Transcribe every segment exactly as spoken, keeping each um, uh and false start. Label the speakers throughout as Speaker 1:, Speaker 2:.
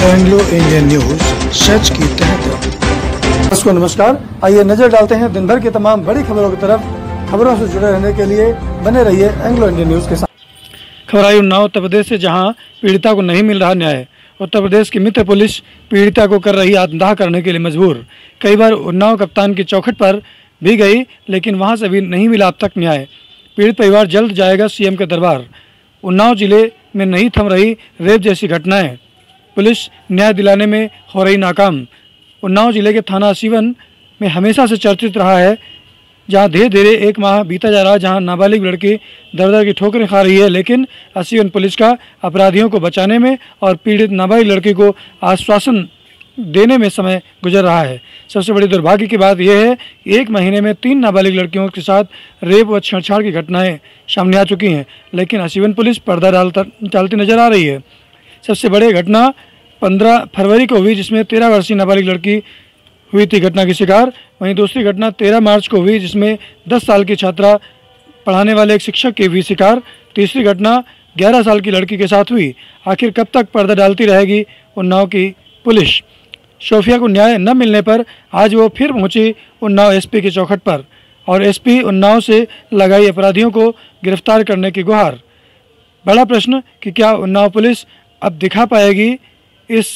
Speaker 1: Anglo Indian news, सच की तह तक। दोस्तों नमस्कार, आइए नजर डालते हैं दिन भर की तमाम बड़ी खबरों की तरफ। खबरों से जुड़े रहने के लिए बने रहिए एंग्लो इंडियन न्यूज के साथ। खबर आई उन्नाव उत्तर प्रदेश से, जहां पीड़िता को नहीं मिल रहा न्याय। उत्तर प्रदेश की मित्र पुलिस पीड़िता को कर रही आत्मदाह करने के लिए मजबूर। कई बार उन्नाव कप्तान की चौखट पर भी गई, लेकिन वहां से भी नहीं मिला अब तक न्याय। पीड़ित परिवार जल्द जाएगा सीएम के दरबार। उन्नाव जिले में नहीं थम रही रेप जैसी घटनाएं, पुलिस न्याय दिलाने में हो रही नाकाम। उन्नाव जिले के थाना सीवन में हमेशा से चर्चित रहा है, जहां धीरे धीरे एक माह बीता जा रहा है, जहां नाबालिग लड़की दर दर की ठोकरें खा रही है, लेकिन सीवन पुलिस का अपराधियों को बचाने में और पीड़ित नाबालिग लड़की को आश्वासन देने में समय गुजर रहा है। सबसे बड़ी दुर्भाग्य की बात यह है कि एक महीने में तीन नाबालिग लड़कियों के साथ रेप व छेड़छाड़ की घटनाएं सामने आ चुकी हैं, लेकिन आजीवन पुलिस पर्दा डालता डालती नजर आ रही है। सबसे बड़ी घटना पंद्रह फरवरी को हुई, जिसमें तेरह वर्षीय नाबालिग लड़की हुई थी घटना की शिकार। वहीं दूसरी घटना तेरह मार्च को हुई, जिसमें दस साल की छात्रा पढ़ाने वाले एक शिक्षक की हुई शिकार। तीसरी घटना ग्यारह साल की लड़की के साथ हुई। आखिर कब तक पर्दा डालती रहेगी उन्नाव की पुलिस? शोफिया को न्याय न मिलने पर आज वो फिर पहुंची उन्नाव एसपी की चौखट पर और एसपी उन्नाव से लगाई अपराधियों को गिरफ्तार करने की गुहार। बड़ा प्रश्न कि क्या उन्नाव पुलिस अब दिखा पाएगी इस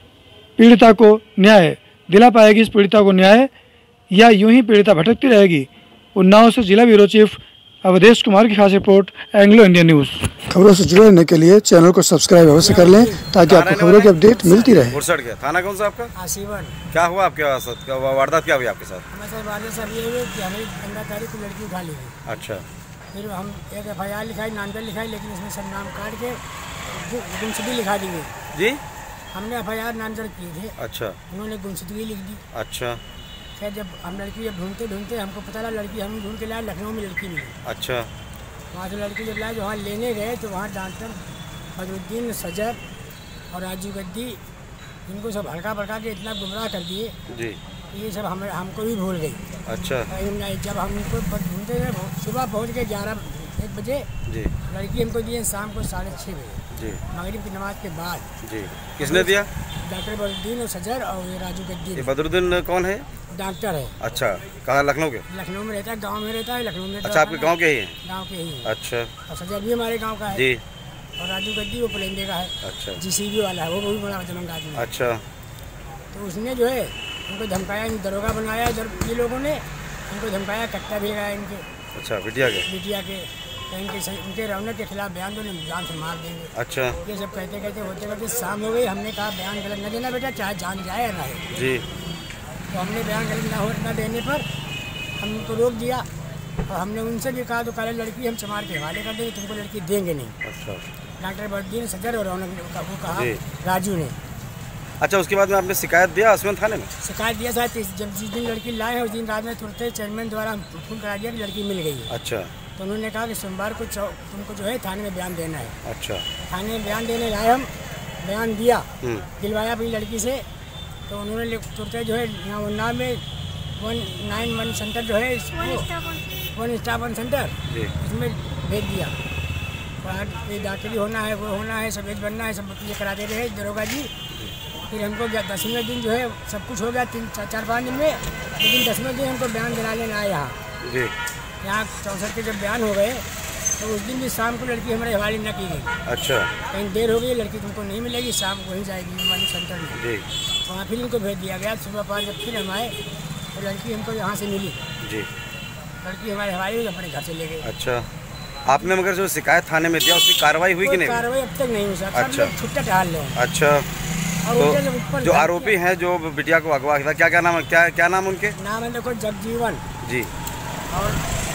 Speaker 1: पीड़िता को न्याय, दिला पाएगी इस पीड़िता को न्याय, या यूं ही पीड़िता भटकती रहेगी? उन्नाव से जिला ब्यूरो चीफ अवधेश कुमार की खास रिपोर्ट, एंग्लो इंडियन न्यूज़। खबरों से जुड़े रहने के लिए चैनल को सब्सक्राइब अवश्य कर लें, ताकि आपको खबरों की अपडेट मिलती रहे।
Speaker 2: मुरसट के थाना कौन सा आपका? आसीवन। क्या हुआ आपके साथ? क्या वारदात क्या हुई आपके साथ?
Speaker 3: हमारे सर ये हुई कि हमें पंद्रह तारीख को लड़की उठा ली।
Speaker 2: अच्छा।
Speaker 3: फिर हम एक एफ आई आर लिखाई, नामजद लिखाई, लेकिन इसमें सब नाम काट के गुमशुदगी लिखा दी गई।
Speaker 2: जी,
Speaker 3: हमने एफ आई आर नामजद किए थे।
Speaker 2: अच्छा।
Speaker 3: उन्होंने गुमशुदगी लिख दी।
Speaker 2: अच्छा।
Speaker 3: खैर जब हम लड़की जब ढूंढते ढूंढते हमको पता लगा, लड़की हम ढूंढ के लाए, लखनऊ में लड़की मिली।
Speaker 2: अच्छा।
Speaker 3: वहाँ से लड़की जब लाए, जो वहाँ लेने गए तो वहाँ डॉक्टर बदरुद्दीन सजर और राजू गद्दी, इनको सब हल्का भड़का के इतना गुमराह कर दिए
Speaker 2: जी,
Speaker 3: ये सब हम हमको भी भूल गई।
Speaker 2: अच्छा।
Speaker 3: जब हम इनको ढूंढते गए, सुबह पहुँच गए ग्यारह एक बजे जी। लड़की हमको दिए शाम को साढ़े छः बजे जी, मगरिब की नमाज के बाद जी।
Speaker 2: किसने दिया?
Speaker 3: डॉक्टर बदरुद्दीन और सजर और ये राजू गद्दी।
Speaker 2: ये बदरुद्दीन कौन है?
Speaker 3: डॉक्टर है।
Speaker 2: अच्छा, कहाँ? लखनऊ के?
Speaker 3: लखनऊ में रहता है, गांव में रहता है, लखनऊ में।
Speaker 2: अच्छा, आपके गांव के ही हैं?
Speaker 3: गांव के ही है।
Speaker 2: अच्छा।
Speaker 3: और सजर भी हमारे गांव का है जी। और राजू गद्दी वो पलेंदे का है। अच्छा। जीसीबी वाला है, वो भी बड़ा दमंग आदमी। अच्छा। तो उसने जो है उनको धमकाया, दरोगा बनवाया इधर ये लोगों ने, उनको धमकाया, कट्टा भी लगाया इनके। अच्छा, बिटिया के? बिटिया के इनके उनके रौनक के खिलाफ बयान दो, जान से मार देंगे। अच्छा। ये सब कहते कहते होते कहते शाम हो गई। हमने कहा बयान गलत न देना बेटा, चाहे जान जाए या रहे जी। तो हमने बयान गलत न हो न देने पर हम उनको रोक दिया और हमने उनसे भी कहा तो कल लड़की हम चमार के हवाले कर देंगे, तुमको लड़की देंगे नहीं। अच्छा। डॉक्टर बदरुद्दीन सजर और रौनक का वो कहा राजू ने। अच्छा, उसके बाद में आपने शिकायत दिया आसवन थाने में? शिकायत दिया था, जब जिस दिन लड़की लाए हैं उस दिन रात में तुरंत चेयरमैन द्वारा फोन करा दिया कि लड़की मिल गई है। अच्छा। तो उन्होंने कहा कि सोमवार को तुमको जो है थाने में बयान देना है। अच्छा। थाने में बयान देने लाए, हम बयान दिया, दिलवाया अपनी लड़की से। तो उन्होंने तुरंत जो है यहाँ उन्नाव में वन नाइन वन सेंटर जो है, वन स्टाफ वन सेंटर, इसमें भेज दिया। ये डॉक्टरी होना है, वो होना है, सब बनना है, सब ये कराते रहे दरोगा जी। फिर हमको दसवें दिन जो है सब कुछ हो गया, तीन चार पाँच दिन में, लेकिन दसवें दिन हमको बयान दिलाने ना आए यहाँ जी। यहाँ चौंसठ के जब बयान हो गए तो उस दिन भी शाम को लड़की हमारे हवाले न की गई। अच्छा। कहीं देर हो गई, लड़की तुमको नहीं मिलेगी, शाम को वहीं जाएगी हमारे सेंटर में जी। वहाँ फिर इनको भेज दिया गया। सुबह पाँच बजे फिर हम आए तो लड़की हमको यहाँ से मिली जी। लड़की हमारे हवाले अपने घर से ले गई। अच्छा। आपने मगर जो शिकायत थाने में दिया उसकी कार्रवाई हुई कि नहीं? कार्रवाई अब तक नहीं हुई सर। अच्छा। छुट्टा टहल ले। अच्छा। तो जो आरोपी हैं जो बिटिया को अगवा किया, क्या क्या नाम है? क्या क्या नाम उनके? नाम है देखो जगजीवन जी, और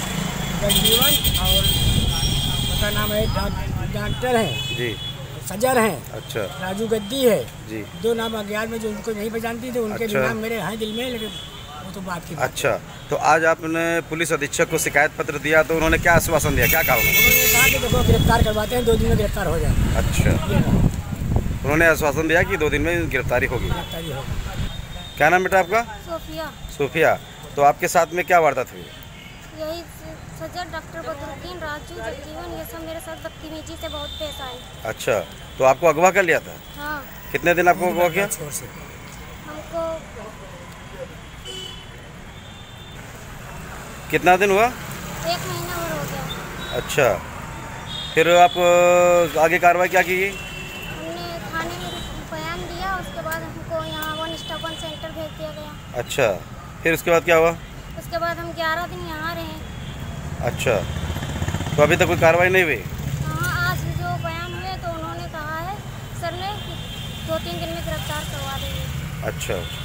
Speaker 3: जगजीवन और उसका नाम है डॉक्टर है जी, सजर हैं। अच्छा। राजू गद्दी है जी। दो नाम अज्ञात में जो उनको नहीं पहचानती थी, उनके अच्छा। नाम मेरे हैं दिल में, लेकिन वो तो बात की बात। अच्छा। तो आज आपने पुलिस अधीक्षक को शिकायत पत्र दिया तो उन्होंने क्या आश्वासन दिया, क्या कहा? उन्होंने कहा कि देखो गिरफ्तार करवाते हैं, दो दिन में गिरफ्तार हो जाए। अच्छा। उन्होंने आश्वासन दिया कि दो दिन में गिरफ्तारी होगी। गिरफ्तारी होगी। क्या नाम बेटा आपका? सोफिया। सोफिया। तो आपके साथ में क्या वारदात हुई? यही
Speaker 4: सजर, डॉक्टर बदरुद्दीन, राजू, जगजीवन, ये सब मेरे साथ बदतमीजी से बहुत पेश आए।
Speaker 2: अच्छा, तो आपको अगवा कर लिया था?
Speaker 4: हाँ।
Speaker 2: कितने दिन आपको अगवा किया?
Speaker 4: हमको
Speaker 2: कितना दिन हुआ?
Speaker 4: एक महीना भर हो गया।
Speaker 2: अच्छा, फिर आप आगे कार्रवाई क्या की?
Speaker 4: हमने थाने में बयान दिया, उसके बाद हमको यहाँ वन स्टॉप सेंटर भेज दिया गया।
Speaker 2: अच्छा, फिर उसके बाद क्या हुआ? उसके
Speaker 4: बाद हम ग्यारह दिन यहाँ रहे।
Speaker 2: अच्छा, तो अभी तक कोई कार्रवाई नहीं हुई?
Speaker 4: हाँ, आज जो बयान हुए तो उन्होंने कहा है सर ने दो तीन दिन में गिरफ्तार करवा देंगे।
Speaker 2: अच्छा।